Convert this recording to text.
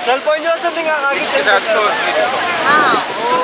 Cellphone nyo, saan nga kagit? It's so sweet. Wow.